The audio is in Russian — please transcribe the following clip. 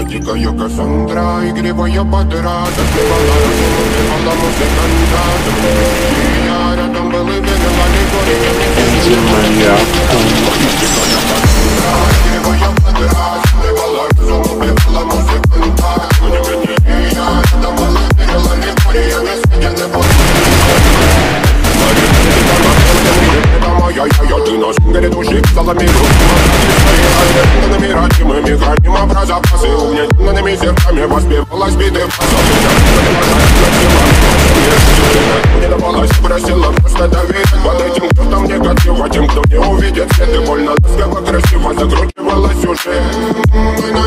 дикая Кассандра, игривая подра. Запевала разум, убивала музыканта. И я рядом был и видела лигория. Дикая Кассандра, игривая подра. Запевала разум, убивала музыканта. И я рядом был и видела лигория. Не был я ты наш горит уши, салами мы храним образопасы. Угнетенными сердцами воспевалась биты. Не давалась, просила просто доверить. Под этим кто-то негатива, тем, кто не увидит свет. И больно ласково, красиво закручивалась уже.